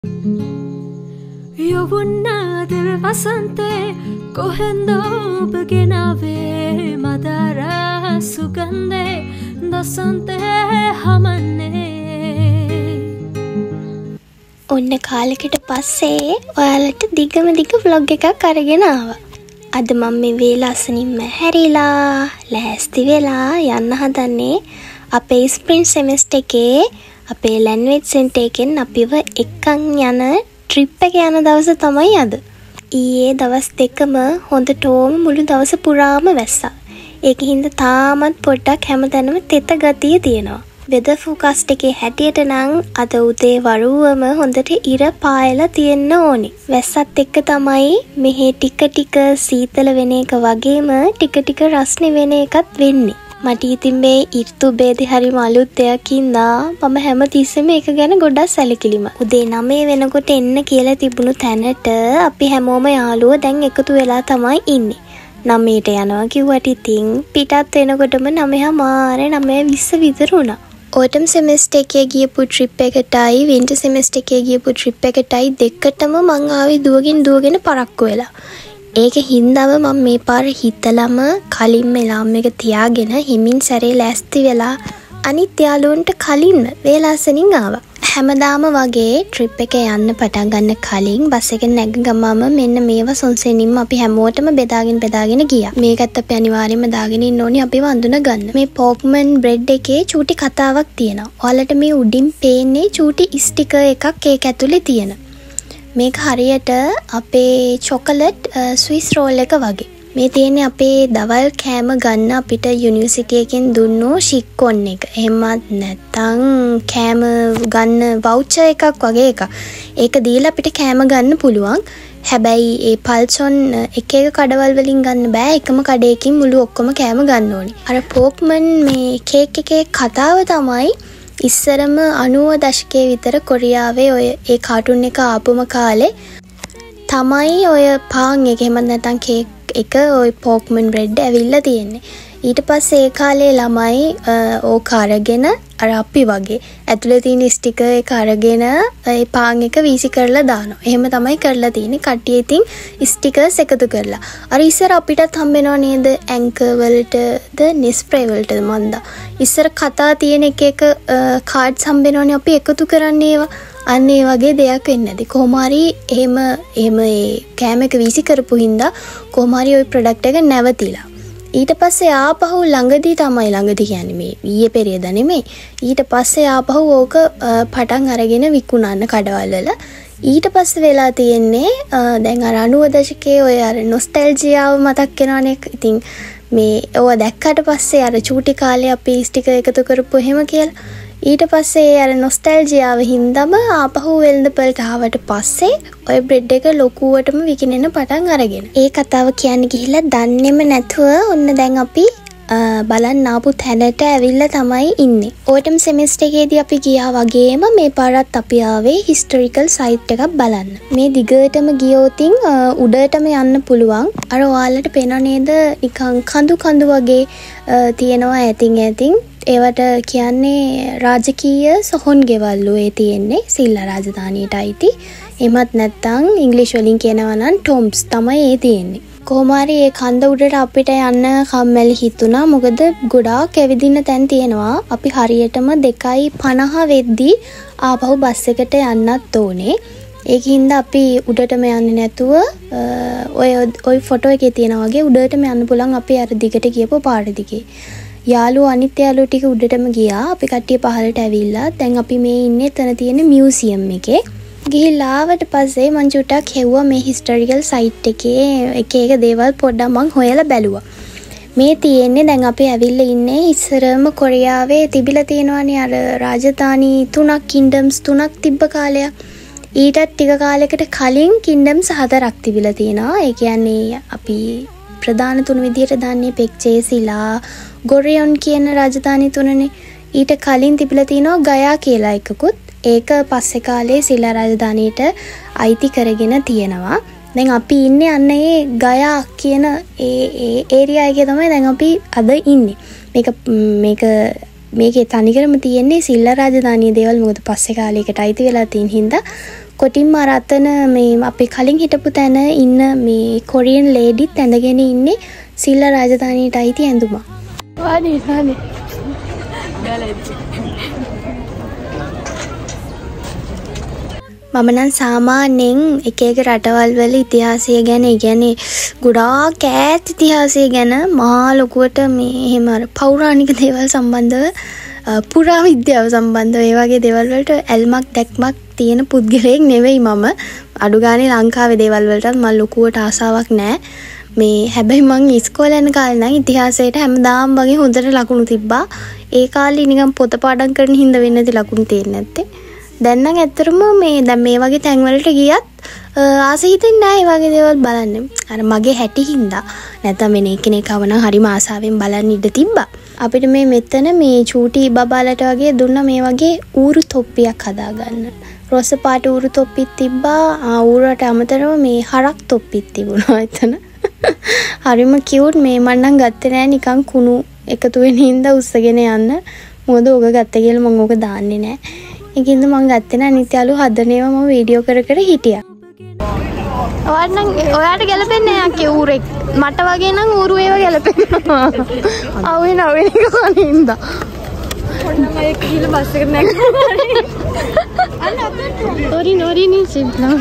යොවුන්නාදර වසන්තේ කොහෙන්දෝ ඔබගෙනාවේ මදරා සුගන්ධේ දසන්තේ හමන්නේ. ඔන්න කාලෙකට පස්සේ ඔයාලට දිගම ව්ලොග් එකක් අරගෙන ආවා. අද මම මේ වේලාසනින්ම හැරිලා ලෑස්ති වෙලා යන්න හදන්නේ අපේ ස්ප්‍රින්ට් සෙමෙස්ටර් එකේ අපේ ලැන්ග්වේජ් සෙන්ටර් එකෙන් අපිව එක්කන් යන ට්‍රිප් එක යන දවස තමයි අද. ඊයේ දවස් දෙකම හොඳටම මුළු දවස පුරාම වැස්සා. ඒකින්ද තාමත් පොඩ්ඩක් හැමතැනම තෙත ගතිය තියෙනවා. වෙදර් ෆෝකාස්ට් එකේ හැටියට නම් අද උදේ වරුවම හොඳට ඉර පායලා තියෙන්න ඕනේ. වැස්සත් එක්ක තමයි මෙහි ටික සීතල වෙන එක වගේම ටික රස්නේ වෙන එකත් වෙන්නේ. මට ඉතින් මේ ඍතු ભેදේ හරිම අලුත් දෙයක් ඉඳා මම හැමතිස්සෙම ඒක ගැන ගොඩක් සැලකිලිමත්. උදේ 9 වෙනකොට එන්න කියලා තිබුණු තැනට අපි හැමෝම යාළුවෝ දැන් එකතු වෙලා තමයි ඉන්නේ. 9ට යනවා කිව්වට ඉතින් පිටත් වෙනකොටම 9:20 විතර වුණා. ඕටම් සෙමෙස්ටර් එකේ ගියපු ට්‍රිප් එකටයි වින්ටර් සෙමෙස්ටර් එකේ ගියපු ට්‍රිප් එකටයි දෙකටම මං ආවේ දුවගෙන පරක්කු වෙලා. ඒක හින්දාම මම මේ පාර හිතලම කලින්ම ලාම් එක තියාගෙන හිමින් සැරේ ලෑස්ති වෙලා අනිත් යාළුවන්ට කලින්ම වේලාසනින් ආවා. හැමදාම වගේ ට්‍රිප් එක යන්න පටන් ගන්න කලින් බස් එකෙන් නැග ගමම මෙන්න මේවා සොන්සෙනින්ම අපි හැමෝටම බෙදාගෙන ගියා. මේකත් අපි අනිවාර්යයෙන්ම දාගෙන ඉන්න ඕනේ අපිව අඳුන ගන්න. මේ පෝක්මන් බ්‍රෙඩ් එකේ චූටි කතාවක් තියෙනවා. ඔයාලට මේ උඩින් පේන්නේ චූටි ස්ටිකර් එකක් ඒක ඇතුලේ තියෙන. මේක හරියට අපේ චොකලට් ස්විස් රෝල් එක වගේ. මේ තියෙන්නේ අපේ දවල් කෑම ගන්න අපිට යුනිවර්සිටි එකෙන් දුන්නු ශික්කොන් එක. එහෙමත් නැත්නම් කෑම ගන්න වවුචර් එකක් වගේ එකක්. ඒක දීලා අපිට කෑම ගන්න පුළුවන්. හැබැයි ඒ පල්සොන් එක කඩවල් වලින් ගන්න බෑ. එකම කඩේකින් මුළු ඔක්කොම කෑම ගන්න ඕනේ. අර පෝක්මන් මේ කේක් එකේ කතාව තමයි ඉස්සරම 90 දශකයේ විතර කොරියාවේ ඔය ඒ කාටුන් එක ආපුම කාලේ තමයි ඔය පාන් එක එහෙම නැත්නම් කේක් එක ඔය පෝක්මන් බ්‍රෙඩ් ඇවිල්ලා තියෙන්නේ. ඊට පස්සේ ඒ කාලේ ළමයි ඕක අරගෙන අර අපි වගේ ඇතුලේ තියෙන ස්ටිකර් එක අරගෙන ඒ පාන් එක වීසි කරලා දානවා. එහෙම තමයි කරලා තියෙන්නේ. කට්ටිය ඉතින් ස්ටිකර්ස් එකතු කරලා. අර ඉස්සර අපිටත් හම්බෙනව නේද ඇන්කර් වලටද නෙස්ප්‍රේ වලටද මන්දා. ඉස්සර කතා තියෙන එක කාඩ්ස් හම්බෙනවනේ අපි එකතු කරන්නේ ඒවා. අන්න ඒ වගේ දෙයක් වෙන්නේ නැති. කොහොම හරි එහෙම ඒ කෑම එක වීසි කරපු හින්දා කොහොම හරි ওই ප්‍රොඩක්ට් එක නැවතිලා. ඊට පස්සේ ආපහු ළඟදී කියන්නේ මේ ඊයේ පෙරේද නෙමෙයි. ඊට පස්සේ ආපහු ඕක පටන් අරගෙන විකුණන්න කඩවල වල. ඊට පස්සේ වෙලා තියෙන්නේ දැන් අර 90 දශකයේ ඔය අර නොස්ටැල්ජියාව මතක් වෙනවනේ. ඉතින් මේ ඔය දැක්කට පස්සේ අර චූටි කාලේ අපි ස්ටිකර් එකතු කරපු එහෙම කියලා. ඊට පස්සේ අර නොස්ටැල්ජියාව හින්දාම ආපහු වෙළඳපළට ආවට පස්සේ ඔය බ්‍රෙඩ් එක ලොකුවටම විකිනෙන්න පටන් අරගෙන. ඒ කතාව කියන්න ගිහිල්ලා දන්නේම නැතුව ඔන්න දැන් අපි බලන්න ආපු තැනට ඇවිල්ලා තමයි ඉන්නේ. ඕටම් සෙමෙස්ටර් එකේදී අපි ගියා වගේම මේ පාරත් අපි ආවේ හිස්ටොරිකල් සයිට් එකක් බලන්න. මේ දිගටම ගියොතින් උඩටම යන්න පුළුවන්. අර ඔයාලට පේනව නේද නිකන් කඳු වගේ තියෙනවා ඇතින් ඒවට කියන්නේ රාජකීය සොහොන් ගෙවල්ලු ඒ තියෙන්නේ සිල්ලා රාජධානියට අයිති. එමත් නැත්නම් ඉංග්‍රීසි වලින් කියනවා නම් ටොම්ස් තමයි ඒ තියෙන්නේ. කොහොම හරි ඒ කන්ද උඩට අපිට යන්න කම්මැලි හිතුණා. මොකද ගොඩාක් ඇවිදින්න තැන් තියෙනවා. අපි හරියටම 2:50 වෙද්දී ආපහු බස් එකට යන්නත් ඕනේ. ඒකින්ද අපි උඩටම යන්නේ නැතුව ඔය ෆොටෝ එකේ තියෙනා වගේ උඩටම යන්න පුළුවන් අපි අර දිගට ගියපු පාර දිගේ. යාළුවෝ අනිත් යාළුවෝ ටික උඩටම ගියා. අපි කට්ටිය පහළට ඇවිල්ලා දැන් අපි මේ ඉන්නේ එතන තියෙන මියුසියම් එකේ. ගිහිල්ලා ආවට පස්සේ මං චුට්ටක් හෙව්වා මේ හිස්ටොරිකල් සයිට් එකේ එක දේවල් පොඩ්ඩක් මං හොයලා බැලුවා. මේ තියෙන්නේ දැන් අපි ඇවිල්ලා ඉන්නේ ඉස්සරම කොරියාවේ තිබිලා තියෙනවානේ අර රාජධානි 3ක් කින්ඩම්ස් 3ක් තිබ්බ කාලයක්. ඊටත් ටික කාලයකට කලින් කින්ඩම්ස් 4ක් තිබිලා තියෙනවා. ඒ කියන්නේ අපි ප්‍රධාන 3 විදියට දන්නේ පෙක්චේසිලා ගොරියොන් කියන රාජධානි 3නේ. ඊට කලින් තිබිලා තියෙනවා ගයා කියලා එකකුත්. ඒක පස්සේ කාලේ සිල්ලා රාජධානියට අයිති කරගෙන තියෙනවා. දැන් අපි ඉන්නේ අන්න ඒ ගයා කියන ඒ ඒරියා එකේ තමයි දැන් අපි අද ඉන්නේ. මේකේ තනිකරම තියෙන්නේ සිල්ලා රාජධානියේ දේවල්. මොකද පස්සේ කාලයකට අයිති වෙලා තියෙන හින්දා කොටින්ම අර අතන මේ අපි කලින් හිටපු තැන ඉන්න මේ කොරියන් ලේඩිත් ඇඳගෙන ඉන්නේ සිල්ලා රාජධානියට අයිති ඇඳුමක්. වානේ වානේ. මම නම් සාමාන්‍යයෙන් එක එක රටවල් වල ඉතිහාසය ගැන කියන්නේ ගොඩාක් ඈත ඉතිහාසය ගැන මහා ලොකුවට මේ එහෙම අර පෞරාණික දේවල් සම්බන්ධව පුරා විද්‍යාව සම්බන්ධව ඒ වගේ දේවල් වලට ඇල්මක් දැක්මක් තියෙන පුද්ගලයෙක් නෙවෙයි මම. අඩු ගානේ ලංකාවේ දේවල් වලටත් මම ලොකුවට ආසාවක් නැහැ. මේ හැබැයි මං ඉස්කෝලේ යන කාලේ නම් ඉතිහාසයට හැමදාම වගේ හොඳට ලකුණු තිබ්බා. ඒ කාලේ නිකන් පොත පාඩම් කරන හින්දා වෙන්නේ නැති ලකුණු තියෙන්නේ නැත්තේ. දැන් නම් ඇත්තටම මේ වගේ තැන් වලට ගියත් ආස හිතෙන්නේ නැහැ මේ වගේ දේවල් බලන්න. අර මගේ හැටි හින්දා නැත්නම් වෙන කෙනෙක් ආවනම් හරිම ආසාවෙන් බලන්න ඉඩ තිබ්බා. අපිට මේ මෙතන මේ චූටි බබාලට වගේ දුන්න මේ වගේ ඌරු තොප්පියක් හදාගන්න. රොස පාට ඌරු තොප්පිත් තිබ්බා. ඌරට අමතරව මේ හරක් තොප්පිත් තිබුණා එතන. හරිම කියුට්. මේ මම නම් ගත්තේ නෑ නිකන් කුණු එකතු වෙන හින්දා උස්සගෙන යන්න. මොකද ඕක ගත්ත කියලා මම ඕක දාන්නේ නෑ. ඒකින්ද මම ගත්තේ නෑ. අනිත් යාළුවෝ හදනේවා මම වීඩියෝ කර හිටියා. ඔයාට ගැලපෙන්නේ නැහැ අක්කේ ඌරෙක්. මට වගේ නම් ඌරු ඒව ගැලපෙනවා. ආවේ නවෙන එක කනින්ද. පොඩ්ඩක් අය කියලා බස් එකට නැග්ගා. අන්න අපේ නෝරි නේ සිම්ප්ලා.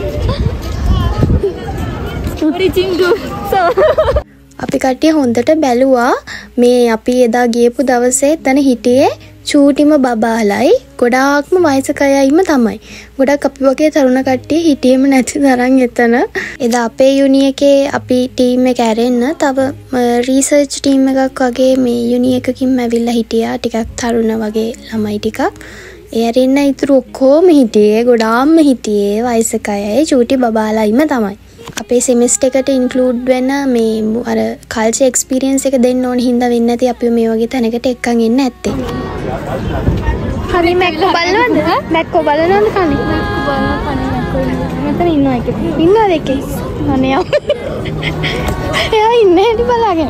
නෝරි චින්ගු. අපි කට්ටිය හොඳට බැලුවා මේ අපි එදා ගියපු දවසේ එතන හිටියේ චූටිම බබාලයි ගොඩාක්ම වයසක අයයිම තමයි. ගොඩක් අපි වගේ තරුණ කට්ටිය හිටියෙම නැති තරම් එතන. එදා අපේ යුනි එකේ අපි ටීම් එක ඇරෙන්න තව රිසර්ච් ටීම් එකක් වගේ මේ යුනි එකකින් ඇවිල්ලා හිටියා. ටිකක් තරුණ වගේ ළමයි ටිකක්. ඒ ඇරෙන්න ඉතුරු ඔක්කොම හිටියේ ගොඩාක්ම හිටියේ වයසක අයයි චූටි බබාලයිම තමයි. අපේ සෙමිස්ටර් එකට ඉන්ක්ලූඩ් වෙන මේ අර කල්චර් එක්ස්පීරියන්ස් එක දෙන්න ඕන හින්දා වෙන්නේ නැති අපි මේ වගේ තැනකට එක්කන් එන්න ඇත්තේ. හරි මැක්කෝ බලනවද? මැක්කෝ බලනවද කන්නේ? මැක්කෝ බලනවා කන්නේ මැක්කෝ මෙතන ඉන්නවා එකේ. ඉන්නවද එකේ? අනේ එයා ඉන්නේ ඉතින් බලාගෙන.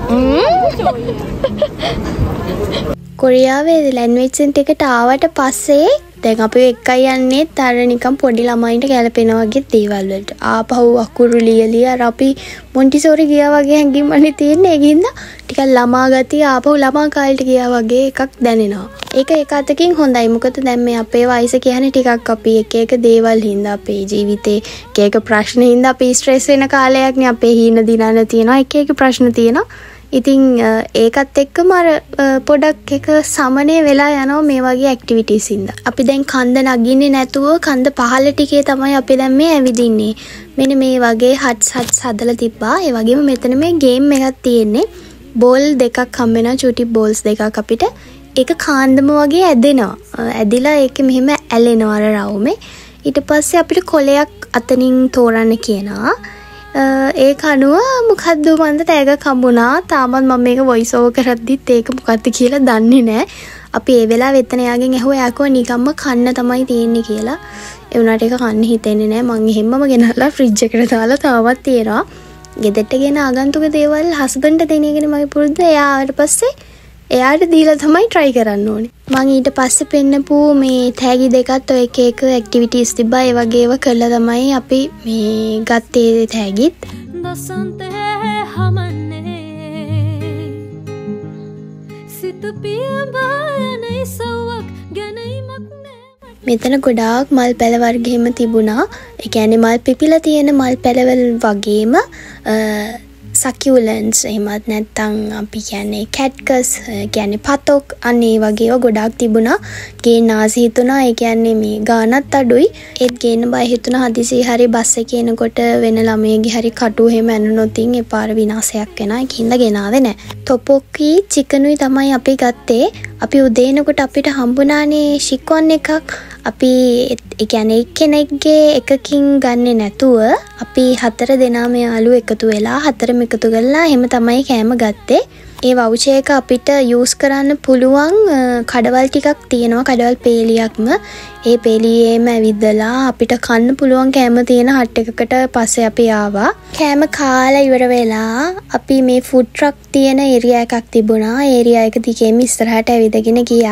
කොරියාවේ ලැන්ග්වේජ් සෙන්ටර් එකට ආවට පස්සේ දැන් අපි එකයි යන්නේ තර නිකන් පොඩි ළමයින්ට ගැලපෙන වගේ දේවල් වලට. ආපහු අකුරු ලියලිය අර අපි මොන්ටිසෝරි ගියා වගේ හැඟීමක් තියෙන්නේ. ඒකින්ද ටිකක් ළමා ගතිය ආපහු ළමා කාලේට ගියා වගේ එකක් දැනෙනවා. ඒක එක අතකින් හොඳයි. මොකද දැන් මේ අපේ වයස කියන්නේ ටිකක් අපි එක එක දේවල් හින්දා අපේ ජීවිතේ එක එක ප්‍රශ්න හින්දා අපි ස්ට්‍රෙස් වෙන කාලයක් නේ. අපේ හීන දිනන තියෙනවා. එක එක ප්‍රශ්න තියෙනවා. ඉතින් ඒකත් එක්කම අර පොඩක් එක සමනය වෙලා යනවා මේ වගේ ඇක්ටිවිටීස් හින්දා. අපි දැන් කන්ද නගින්නේ නැතුව කන්ද පහළ ටිකේ තමයි අපි දැන් මේ ඇවිදින්නේ. මෙන්න මේ වගේ හට්ස් හදලා තිබ්බා. ඒ වගේම මෙතන මේ ගේම් එකක් තියෙන්නේ. බෝල් දෙකක් හම්බ වෙනවා. චූටි බෝල්ස් දෙකක් අපිට. ඒක කාන්දම වගේ ඇදෙනවා. ඇදිලා ඒක මෙහෙම ඇලෙනවා අර රවුමේ. ඊට පස්සේ අපිට කොලයක් අතනින් තෝරන්න කියනවා. ඒක අනුව මොකද්ද මන්ද ටැගක් හම්බුණා. තාමත් මම මේක වොයිස් ඕවර් කරද්දිත් ඒක මොකද්ද කියලා දන්නේ නැහැ. අපි ඒ වෙලාවෙ එතන යාගෙන් ඇහුවා යාකෝ නිකම්ම කන්න තමයි තියෙන්නේ කියලා. ඒ වුණාට ඒක කන්න හිතෙන්නේ නැහැ. මං එහෙම්මම ගෙනල්ලා ෆ්‍රිජ් එකට දාලා තාමත් තියෙනවා. ගෙදරට ගෙන ආගන්තුක දේවල් හස්බන්ඩ්ට දෙන එකනේ මගේ පුරුද්ද. එයා ආවට පස්සේ එයාට දීලා තමයි try කරන්න ඕනේ. මං ඊට පස්සේ පෙන්නපු මේ තෑගි දෙකත් ඔය එක එක ඇක්ටිවිටීස් තිබ්බා. ඒ වගේ ඒවා කළා තමයි අපි මේ ගත්තේ තෑගිත්. මෙතන ගොඩාක් මල් පැල වර්ගෙම තිබුණා. ඒ කියන්නේ මල් පිපිලා තියෙන මල් පැලවල වගේම සකියුලන්ස් එහෙමත් නැත්නම් අපි කියන්නේ කැට්කස් කියන්නේ පතොක් අනේ වගේව ගොඩාක් තිබුණා. ගේන්න ආස හිතුණා. ඒ කියන්නේ මේ ගානත් අඩුයි. ඒත් ගේන්න බය හිතුණා. හදිසි හරි බස් එකේ එනකොට වෙන ළමයෙක්ගේ හරි කටු එහෙම ඇනුනොත් ඒ පාර විනාශයක් වෙනවා. ඒකින්ද ගෙනාවේ නැහැ. තොපොක්කි චිකනුයි තමයි අපි ගත්තේ. අපි උදේ එනකොට අපිට හම්බුණානේ ශික්කොන් එකක්. අපි ඒ කියන්නේ එක්කෙනෙක්ගේ එකකින් ගන්නෙ නැතුව අපි 4 දෙනාම යාළුවෝ එකතු වෙලා 4ම එකතු කරලා එහෙම තමයි කෑම ගත්තේ. ඒ වවුචර් එක අපිට යූස් කරන්න පුළුවන් කඩවල් ටිකක් තියෙනවා. කඩවල් පේලියක්ම. ඒ පේලියේම ඇවිදලා අපිට කන්න පුළුවන් කෑම තියෙන හට් එකකට පස්සේ අපි ආවා. කෑම කාලා ඉවර වෙලා අපි මේ ෆුඩ් ට්‍රක් තියෙන ඒරියා එකක් තිබුණා. ඒරියා එක දිගේම ඉස්සරහට ඇවිදගෙන ගියා.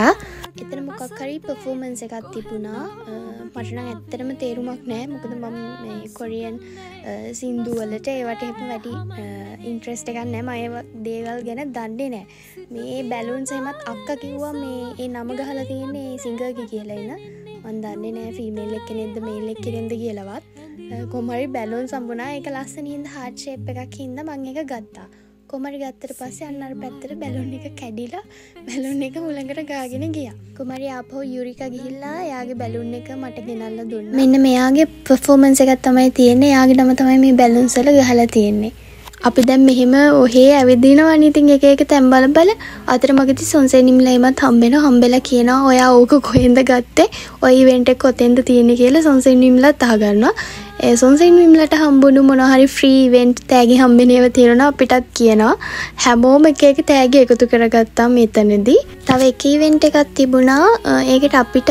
එතන මොකක් හරි performance එකක් තිබුණා. මට නම් ඇත්තටම තේරුමක් නැහැ. මොකද මම මේ කොරියන් සින්දු වලට ඒවට එහෙම වැඩි ඉන්ට්‍රෙස්ට් එකක් නැහැ. මම ඒ දේවල් ගැන දන්නේ නැහැ. මේ බැලුන්ස් එහෙමත් අක්කා කිව්වා මේ ඒ නම ගහලා තියෙන්නේ සිංගර්ගේ කියලා එන. මම දන්නේ නැහැ ෆීමේල් එක්කෙනෙක්ද මේල් එක්කෙනෙක්ද කියලාවත්. කොහමරි බැලුන්ස් හම්බුණා. ඒක ලස්සනින්ද heart shape එකක් හින්දා මම ඒක ගත්තා. කොමරි ගත්තට පස්සේ අන්න අර පැත්තට බැලුන් එක කැඩිලා බැලුන් එක මුලඟට ගාගෙන ගියා. කොමරි ආපහු යුරිකා ගිහිල්ලා එයාගේ බැලුන් එක මට ගෙනල්ලා දුන්නා. මෙන්න මෙයාගේ performance එකක් තමයි තියෙන්නේ. එයාගේ නම තමයි මේ බැලුන්ස් වල ගහලා තියෙන්නේ. අපි දැන් මෙහෙම ඔහේ ඇවිදිනවා නේ. ඉතින් එක එක තැන් බල අතරමඟදී සොන්සෙනිම්ලයිමත් හම්බෙලා කියනවා ඔයා ඕක කොහෙන්ද ගත්තේ? ඔය ඉවෙන්ට් එක කොතෙන්ද තියෙන්නේ කියලා සොන්සෙනිම්ලත් අහගන්නවා. ඒ සොන්සෙනිම්ලට හම්බුණු මොනවා හරි ෆ්‍රී ඉවෙන්ට් තෑගි හම්බෙනේව තියෙනවා අපිටත් කියනවා. හැමෝම එක එක තෑගි එකතු කරගත්තා මෙතනදී. තව එක ඉවෙන්ට් එකක් තිබුණා. ඒකට අපිට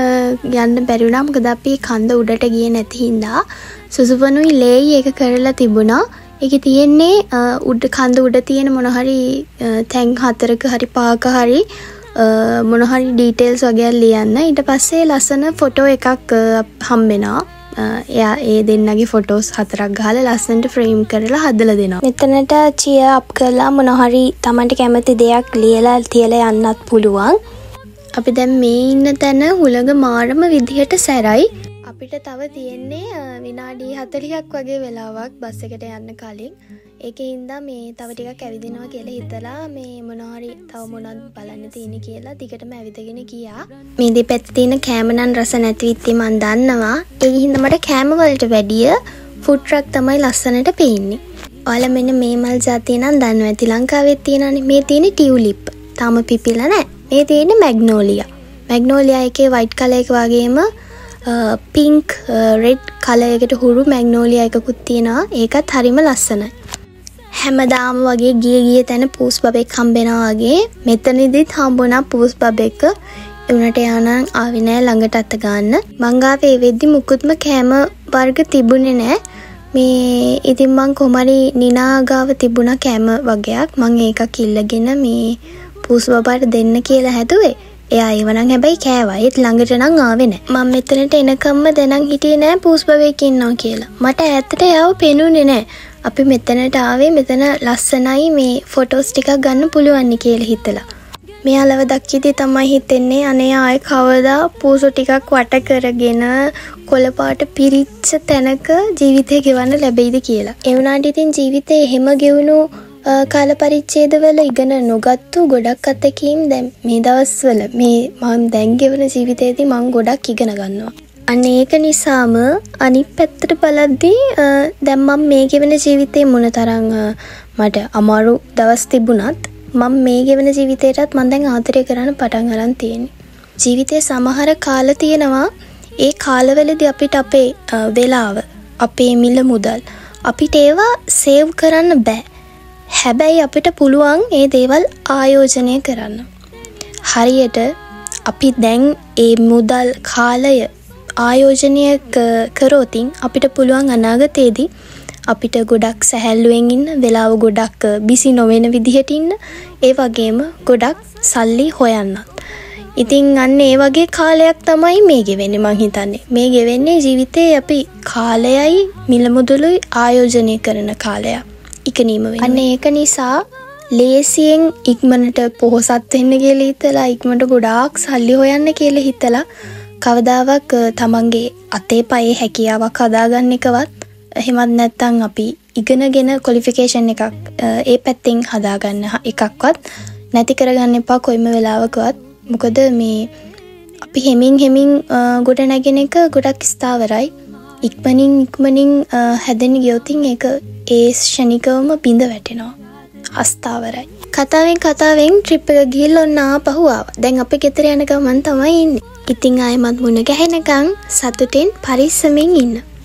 යන්න බැරි වුණා. මොකද අපි කන්ද උඩට ගියේ නැති හින්දා සුසුපනුයි ලේයි එක කරලා තිබුණා. ඒකේ තියෙන්නේ උඩ කන්ද උඩ තියෙන මොන හරි තැන් හතරක හරි පහක හරි මොන හරි ඩීටේල්ස් වගේ ලියන්න. ඊට පස්සේ ලස්සන ෆොටෝ එකක් හම්බෙනවා. එයා ඒ දෙන්නගේ ෆොටෝස් 4ක් ගහලා ලස්සනට ෆ්‍රේම් කරලා හදලා දෙනවා. මෙතනට චියර් අප් කරලා මොන හරි Tamanට කැමති දෙයක් ලියලා තියලා යන්නත් පුළුවන්. අපි දැන් මේ ඉන්න තැන හුළඟ මාරම විදිහට සැරයි. අපිට තව තියෙන්නේ විනාඩි 40ක් වගේ වෙලාවක් බස් එකට යන්න කලින්. ඒකෙන්ද මේ තව ටිකක් ඇවිදිනවා කියලා හිතලා මේ මොනවාරි තව මොනවද බලන්න තියෙන්නේ කියලා දිගටම ඇවිදගෙන ගියා. මේ දෙපැත්තේ තියෙන කෑම නම් රස නැති විත්තේ මන් දන්නවා. ඒ හින්දා මට කෑම වලට වැඩිය ෆුඩ් ට්‍රක් තමයි ලස්සනට පේන්නේ. ඔයාලා මෙන්න මේ මල් ජාතිය නම් දන්නවා ඇති ලංකාවෙත් තියෙනනේ. මේ තියෙන්නේ ටියුලිප්. තාම පිපිලා නැහැ. මේ තියෙන්නේ මැග්නෝලියා. මැග්නෝලියා එකේ වයිට් කලර් එක වගේම පින්ක් රෙඩ් කලර් එකට හුරු මැග්නෝලියා එකකුත් තියෙනවා. ඒකත් හරිම ලස්සනයි. හැමදාම වගේ ගිය තැන පූස් බබෙක් හම්බෙනවා වගේ මෙතනදිත් හම්බුණා පූස් බබෙක්. උනට යනන් ආවේ නෑ ළඟට අත ගන්න. මං ගාවේ ඒ වෙද්දි මුකුත්ම කෑම වර්ග තිබුණේ නෑ. මේ ඉතින් මං කොහමරි නිනා ගාව තිබුණා කෑම වගේක්. මං ඒකක් ඉල්ලගෙන මේ පූස් බබාට දෙන්න කියලා හැදුවේ. එයා ඒවනම් හැබැයි කෑවා. ඒත් ළඟට නම් ආවේ නෑ. මම මෙතනට එනකම්ම දැනන් හිටියේ නෑ පූස් බබෙක් ඉන්නවා කියලා. මට ඈතට යව පෙනුනේ නෑ. අපි මෙතනට ආවේ මෙතන ලස්සනයි මේ ෆොටෝස් ටිකක් ගන්න පුළුවන් කියලා හිතලා. මෙයාලව දක්කිදී තමයි හිතෙන්නේ අනේ ආයේ කවදා පූසු ටිකක් වට කරගෙන කොළපාට පිරිච්ච තැනක ජීවිතේ ගෙවන්න ලැබෙයිද කියලා. ඒ වුණාට ඉතින් ජීවිතේ එහෙම ගෙවුණු කාල පරිච්ඡේදවල ඉගෙන නොගත්තු ගොඩක් අතකින් දැන් මේ දවස්වල මේ මම දැන් ගෙවන ජීවිතේදී මම ගොඩක් ඉගෙන ගන්නවා. අන්න ඒක නිසාම අනිත් පැත්තට බලද්දී දැන් මම මේ ගෙවන ජීවිතේ මොනතරම් මට අමාරු දවස් තිබුණත් මම මේ ගෙවන ජීවිතේටත් මම දැන් ආදරය කරන්න පටන් ගන්න තියෙන්නේ. ජීවිතේ සමහර කාල තියෙනවා. ඒ කාලවලදී අපිට අපේ වෙලාව, අපේ මිල මුදල් අපිට ඒවා සේව් කරන්න බෑ. හැබැයි අපිට පුළුවන් ඒ දේවල් ආයෝජනය කරන්න. හරියට අපි දැන් ඒ මුදල් කාලය ආයෝජනය කරොතින් අපිට පුළුවන් අනාගතයේදී අපිට ගොඩක් සැහැල්ලුවෙන් ඉන්න, වෙලාව ගොඩක් බිසි නොවන විදිහට ඉන්න, ඒ වගේම ගොඩක් සල්ලි හොයන්නත්. ඉතින් අන්න ඒ වගේ කාලයක් තමයි මේ ගෙවෙන්නේ මං හිතන්නේ. මේ ගෙවෙන්නේ ජීවිතේ අපි කාලයයි මිල මුදලුයි ආයෝජනය කරන කාලයක්. ඉක්නීම වෙන්නේ. අන්න ඒක නිසා ලේසියෙන් ඉක්මනට පොහොසත් වෙන්න කියලා හිතලා ඉක්මනට ගොඩාක් සල්ලි හොයන්න කියලා හිතලා කවදාවත් තමන්ගේ අතේ පයේ හැකියාවක් හදාගන්න එකවත් එහෙමත් නැත්නම් අපි ඉගෙනගෙන ක්වොලිෆිකේෂන් එකක් ඒ පැත්තෙන් හදාගන්න එකක්වත් නැති කරගන්න එපා කොයිම වෙලාවකවත්. මොකද මේ අපි හෙමින් ගොඩ නැගෙන එක ගොඩක් ස්ථාවරයි. ඉක්මනින් හැදෙන්න ගියොතින් ඒක ඒ ශනිකවම බිඳ වැටෙනවා. අස්ථාවරයි. කතාවෙන් ට්‍රිප් එක ගිහිල්ලා ඔන්න ආපහු ආවා. දැන් අපි ගෙදර යන ගමන් තමයි ඉන්නේ. ඉතින් ආයෙමත් මුණ ගැහෙනකන් සතුටින් පරිස්සමින් ඉන්න.